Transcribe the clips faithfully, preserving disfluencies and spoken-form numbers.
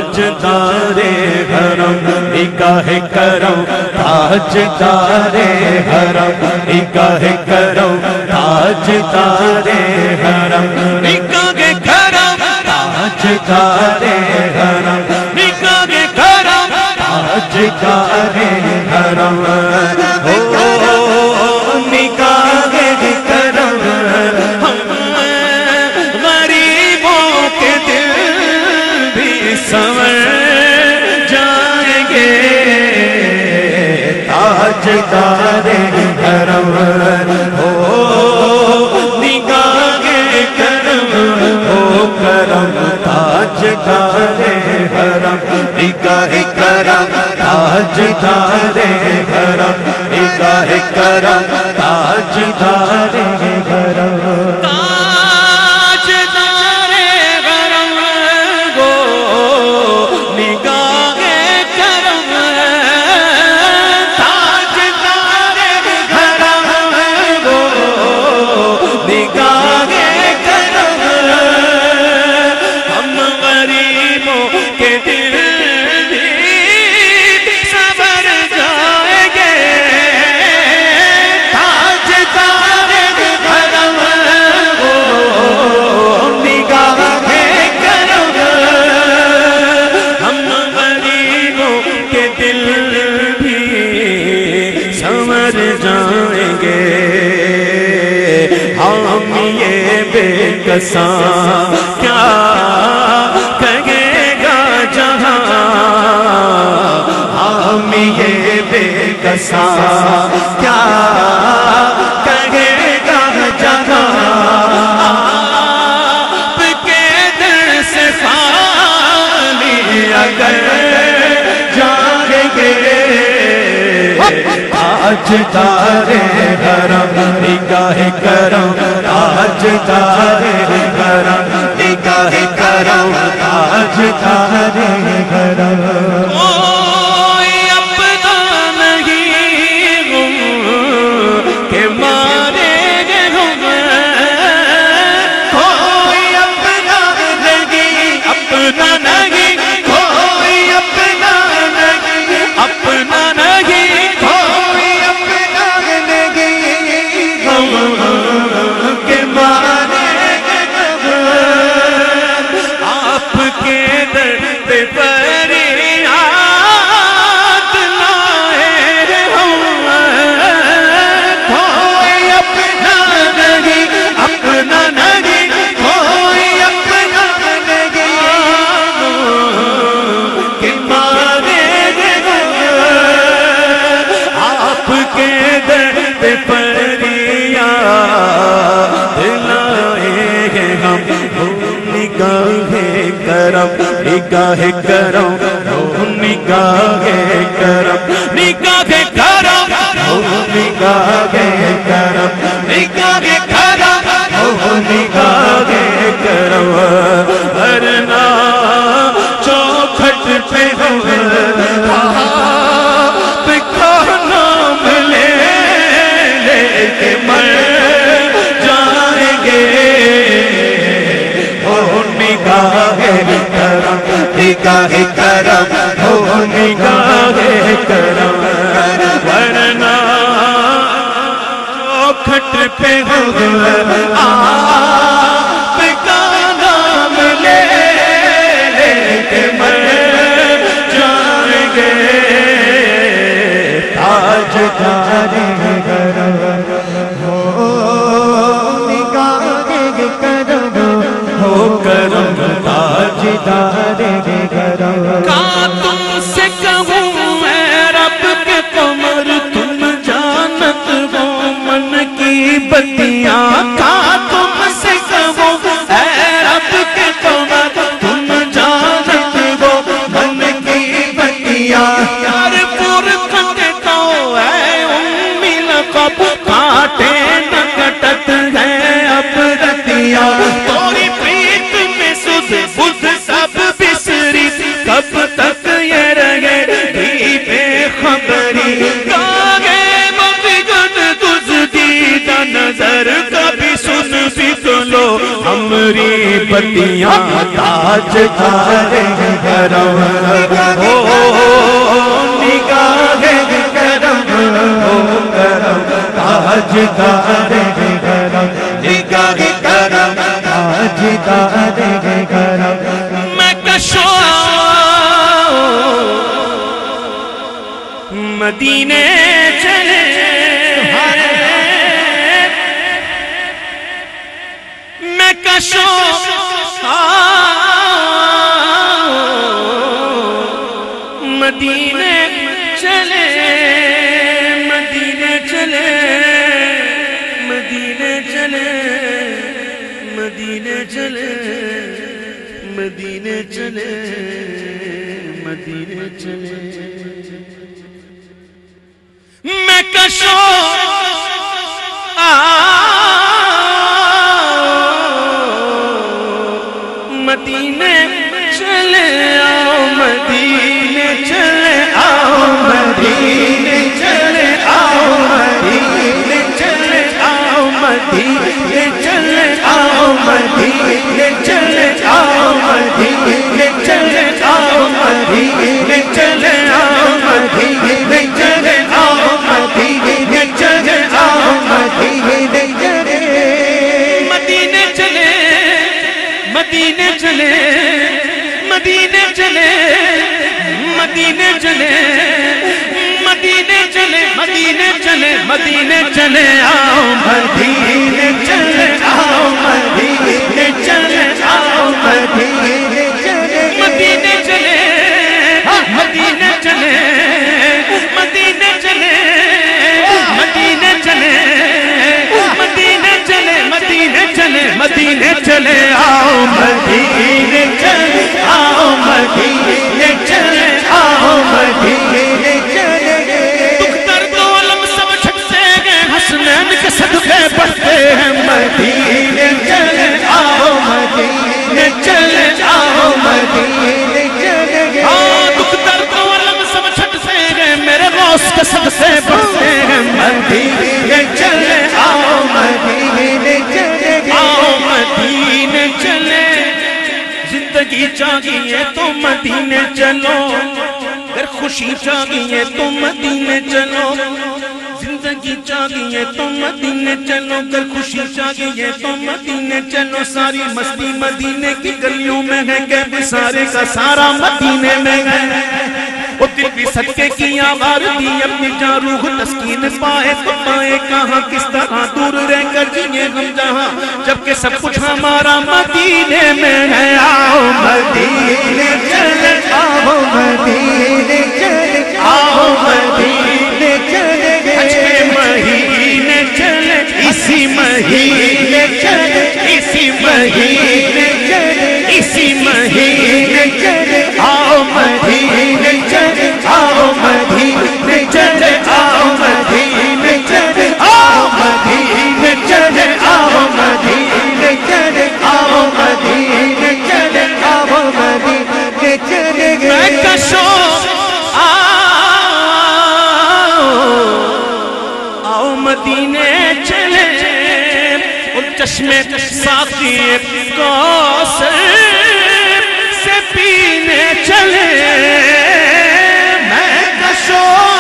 تاجدار حرم نگاہ کرم تاجدار حرم نگاہ کرم تاجدار حرم نگاہ کرم تاجدار حرم نگاہ کرم تاجدار حرم تاجدار حرم ہو نگاہ کرم ہو کرم تاجدار حرم نگاہ کرم تاجدار حرم نگاہ کرم تاجدار حرم کیا کہے گا جہاں ہم یہ بے کساں کیا کہے گا جہاں آپ کے در سے خالی اگر جائیں گے تاجدار حرم نگاہ کرم تاجدار حرم نگاہ کرم تاجدار حرم کوئی اپنا نہیں ہوں کہ مارے گے ہم کوئی اپنا نہیں اپنا نہیں کوئی اپنا نہیں اپنا نہیں نگاہ کرم ہو نگاہ کرم نگاہ کرم ہو نگاہ کرم نگاہ کرم ہو نگاہ کرم ورنہ چوکھٹ پہ ہم آپ کا نام لے لے کے مر جائیں گے ہو نگاہ کرم نگاہ کرم ہو نگاہ کرم ورنہ چوکھٹ پہ ہم آپ کا نام لے لے کے مر جائیں گے تاجدار حرم ہو نگاہ کرم ہو کرم تاجدار حرم کا تم سے کہوں اے رب کے قمر تم جانت ہو من کی بتیاں کا تم سے کہوں اے رب کے قمر تم جانت ہو من کی بتیاں یار پور کھٹے تو اے امی لقب کاٹے نہ کٹت ہے اب رتیاں توری پیٹ میں سدھ بدھ سب بسری کب بتیاں تاجدار کرم ہو نگاہ کرم ہو کرم تاجدار کرم نگاہ کرم تاجدار کرم میں کشو مدینے چلے میں کشو مدینے چلے مدینے چلے مدینے چلے مدینے چلے مدینے چلے مدینے چلے میں کشو مدینے چلے آؤ مدینے چلے آؤ مدینے چلے آؤ مدینے چلے آؤ مدینے چلے آؤ مدینے چلے آؤ مدینے چلے آؤ مدینے چلے آؤ مدینے چلے آؤ مدینے چلے آؤ مدینے چلے مدینے چلے مدینے چلے مدینے چلے مدینے چلے مدینے چلے مدینے چلے مدینے چلے آؤ مدینے چلے آؤ مدینے چلے آؤ مدینے چلے مدینے چلے مدینے چلے مدینے چلے مدینے چلے مدینے چلے مدینے چلے مدینے چلے آؤ مدینے چلے آؤ مدینے چلے آؤ مدینے چلے دکھ درد و علم سب چھٹتے گئے حسنین کے صدقے بڑھتے ہیں مدینے چلے آؤ مدینے چلے آؤ مدینے چلے ہاں دکھ درد و علم سب چھٹتے گئے میرے غوث کے صدقے بڑھتے ہیں مدینے چلے آؤ مدینے چلے آؤ مدینے چلے زندگی چاہیے تو مدینے چلو اگر خوشی چاہیے تو مدینے چلو زندگی چاہیے تو مدینے چلو اگر خوشی چاہیے تو مدینے چلو ساری مستی مدینے کی گلیوں میں ہے کہ سارے کا سارا مدینے میں ہے وہ دل بھی صدقے کی آوار دی اپنی جان روح تسکین پائے تو پائے کہاں کس طرح دور رہ کر جیے ہم جہاں جبکہ سب کچھ ہمارا مدینے میں ہے آؤ مدینے چلے آؤ مدینے چلے آؤ مدینے چلے حج کے مہینے چلے اسی مہینے چلے اسی مہینے چلے اسی مہینے چلے آؤ مدینے چلے آؤ مدینے چلے آؤ مدینے چلے آؤ مدینے چلے آؤ مدینے چلے آؤ مدینے چلے آؤ مدینے چلے میں کشو آؤ مدینے چلے ان چشمے ساقی کوثر سے پینے چلے میں کشو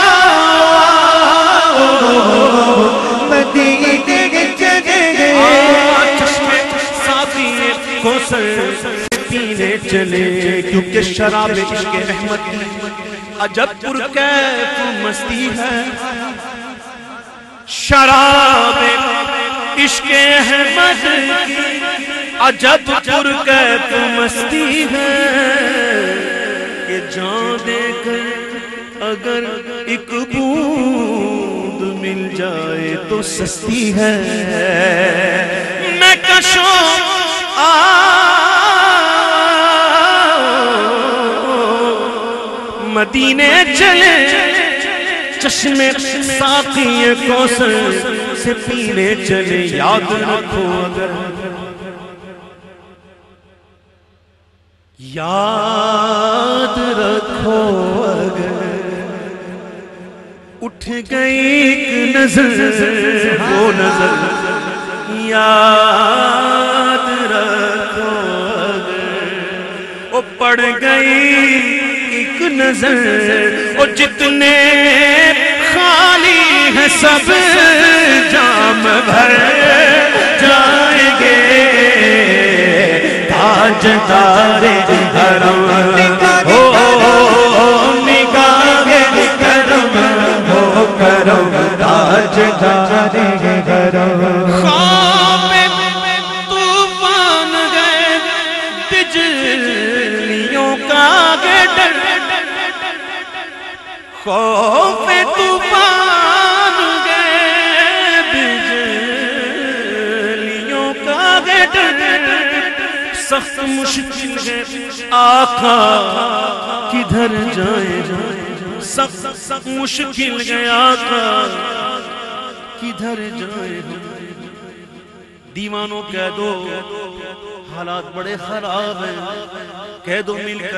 مدینے چلے چشمے ساقی کوثر سے پینے چلے کیونکہ شراب عشق رحمت عجب پرکیف مستی ہے شراب عشق احمد کی عجب پرکیف مستی ہے کہ جان دے کر اگر ایک بوند مل جائے تو سستی ہے میں کشو مدینے چلے چشمے ساقی کوثر سے پینے چلے یاد رکھو اگر یاد رکھو اگر اٹھ گئی ایک نظر وہ نظر یاد رکھو پڑ گئی ایک نظر اور جتنے خالی ہیں سب جام بھر جائیں گے تاجدار حرم ہو نگاہ کرم ہو کرم تاجدار حرم خواب طوفان گئے بجلیوں کا ڈر خوف طوفان گئے بجلیوں کا ڈر سخت مشکل ہے آقا کدھر جائے سخت مشکل ہے آقا کدھر جائے دیوانوں کہہ دو حالات بڑے خراب ہیں کہہ دو مل کر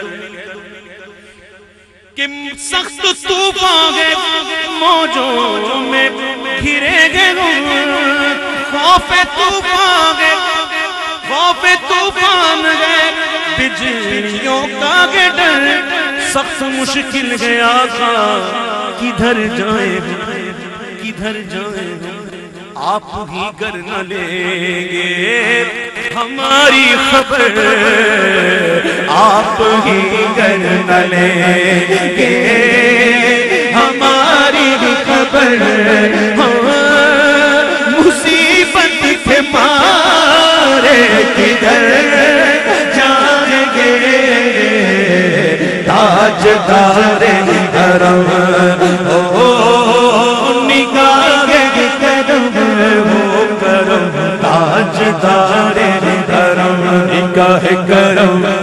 کہ سخت طوفان گئے موجوں میں گھرے گئے خوف طوفان گئے خوف طوفان گئے بجلیوں کا ڈر سخت مشکل گیا تھا کدھر جائیں کدھر جائیں آپ ہی کر نہ لیں گے ہماری خبر آپ ہی کر نہ لیں گے ہماری خبر مصیبت کے مارے کدھر جائیں گے تاجدار حرم او نگاہ کرم ہو کرم تاجدار حرم نگاہ کرم